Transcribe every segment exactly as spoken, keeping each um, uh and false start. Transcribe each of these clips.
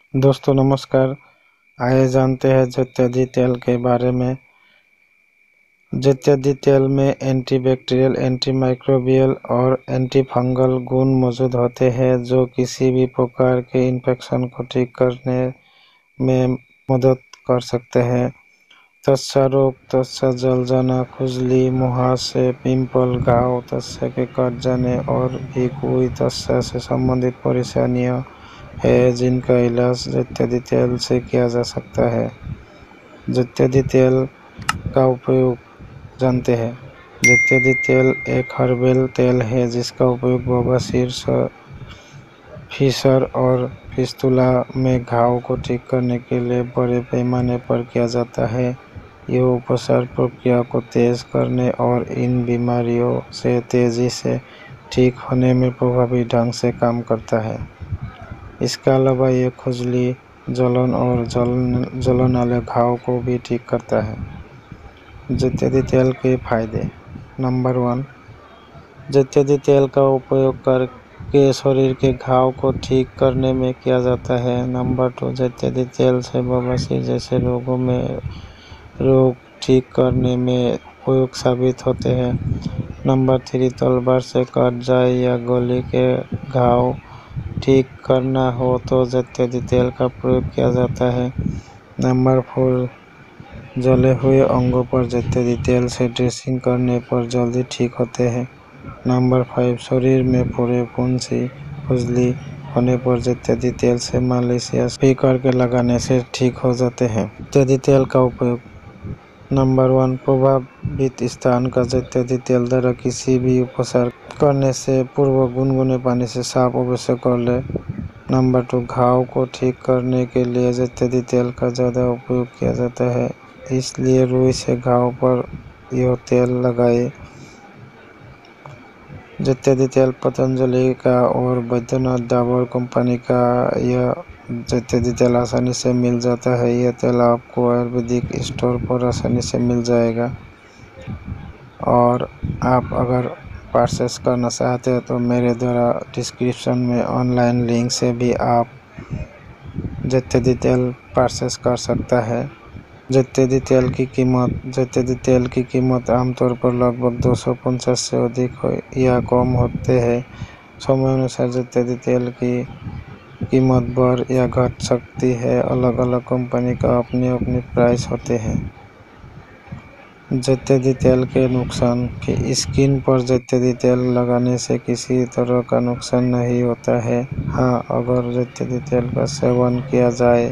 दोस्तों नमस्कार। आइए जानते हैं जैत्यादि तेल के बारे में। जैत्यादि तेल में एंटीबैक्टीरियल, एंटीमाइक्रोबियल और एंटीफंगल गुण मौजूद होते हैं जो किसी भी प्रकार के इन्फेक्शन को ठीक करने में मदद कर सकते हैं। त्वचा रोग, त्वचा जल जाना, खुजली, मुहासे, पिंपल, घाव, त्वचा के कट जाने और भी कोई त्वचा से संबंधित परेशानियां है जिनका इलाज जैत्यादि तेल से किया जा सकता है। जैत्यादि तेल का उपयोग जानते हैं। जैत्यादि तेल एक हर्बल तेल है जिसका उपयोग बवासीर, फीसर और फिस्तुला में घाव को ठीक करने के लिए बड़े पैमाने पर किया जाता है। यह उपचार प्रक्रिया को तेज करने और इन बीमारियों से तेजी से ठीक होने में प्रभावी ढंग से काम करता है। इसके अलावा यह खुजली, जलन और जलन जलन वाले घाव को भी ठीक करता है। जैत्यादि तेल के फायदे। नंबर वन, जैत्यादि तेल का उपयोग करके शरीर के घाव को ठीक करने में किया जाता है। नंबर टू, जैत्यादि तेल से बवासीर जैसे रोगों में रोग ठीक करने में उपयोग साबित होते हैं। नंबर थ्री, तलवार से कट जाए या गोली के घाव ठीक करना हो तो जैत्यादि तेल का प्रयोग किया जाता है। नंबर फोर, जले हुए अंगों पर जैत्यादि तेल से ड्रेसिंग करने पर जल्दी ठीक होते हैं। नंबर फाइव, शरीर में पूरे फुंसी, खुजली होने पर जैत्यादि तेल से मालिश या भी करके लगाने से ठीक हो जाते हैं। जैत्यादि तेल का उपयोग। नंबर वन, प्रभावित स्थान का जैत्यादि तेल द्वारा किसी भी उपचार करने से पूर्व गुनगुने पानी से साफ अवश्य कर ले। नंबर टू, घाव को ठीक करने के लिए जैत्यादि तेल का ज़्यादा उपयोग किया जाता है, इसलिए रुई से घाव पर यह तेल लगाए। जैत्यादि तेल पतंजलि का और बैद्यनाथ डाबर कंपनी का यह जैत्यादि तेल आसानी से मिल जाता है। यह तेल आपको आयुर्वेदिक स्टोर पर आसानी से मिल जाएगा और आप अगर परचेस करना चाहते हैं तो मेरे द्वारा डिस्क्रिप्शन में ऑनलाइन लिंक से भी आप जैत्यादि तेल परचेस कर सकता है। जैत्यादि तेल की कीमत। जैत्यादि तेल की कीमत आमतौर पर लगभग दो सौ पचास से अधिक हो या कम होते हैं। समय अनुसार जैत्यादि तेल की कीमत बढ़ या घट सकती है। अलग अलग कंपनी का अपने अपने प्राइस होते हैं। जैत्यादि तेल के नुकसान। कि स्किन पर जैत्यादि तेल लगाने से किसी तरह का नुकसान नहीं होता है। हाँ, अगर जैत्यादि तेल का सेवन किया जाए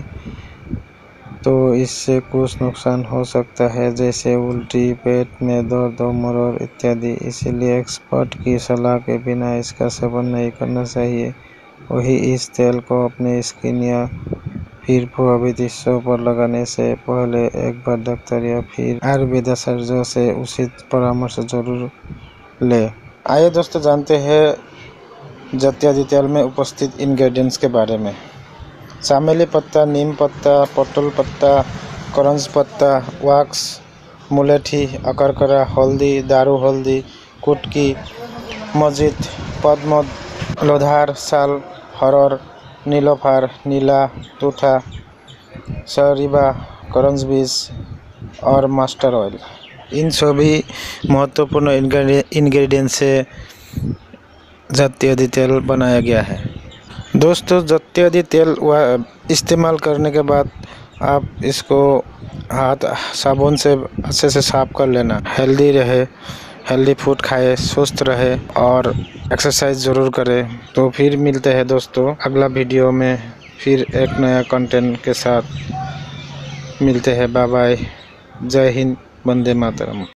तो इससे कुछ नुकसान हो सकता है जैसे उल्टी, पेट में दर्द, मरोड़ इत्यादि। इसीलिए एक्सपर्ट की सलाह के बिना इसका सेवन नहीं करना चाहिए। वही इस तेल को अपने स्किन या फिर प्रभावित हिस्सों पर लगाने से पहले एक बार डॉक्टर या फिर आयुर्वेद सर्जन से उचित परामर्श जरूर ले। आइए दोस्तों जानते हैं जैत्यादि तेल में उपस्थित इंग्रेडिएंट्स के बारे में। चामेली पत्ता, नीम पत्ता, पटल पत्ता, करंज पत्ता, वैक्स, मुलेठी, अकरकरा, हल्दी, दारू हल्दी, कुटकी, मस्जिद, पद्म, लोधार, साल, हरर, नीलोफार, नीला, तूथा, सरीबा, करंज बीज और मस्टर्ड ऑयल। इन सभी महत्वपूर्ण इंग्रेडिएंट से जैत्यादि तेल बनाया गया है। दोस्तों, जैत्यादि तेल इस्तेमाल करने के बाद आप इसको हाथ साबुन से अच्छे से साफ कर लेना। हेल्दी रहे, हेल्दी फूड खाए, स्वस्थ रहे और एक्सरसाइज ज़रूर करें। तो फिर मिलते हैं दोस्तों अगला वीडियो में, फिर एक नया कंटेंट के साथ मिलते हैं। Bye bye. जय हिंद, वंदे मातरम।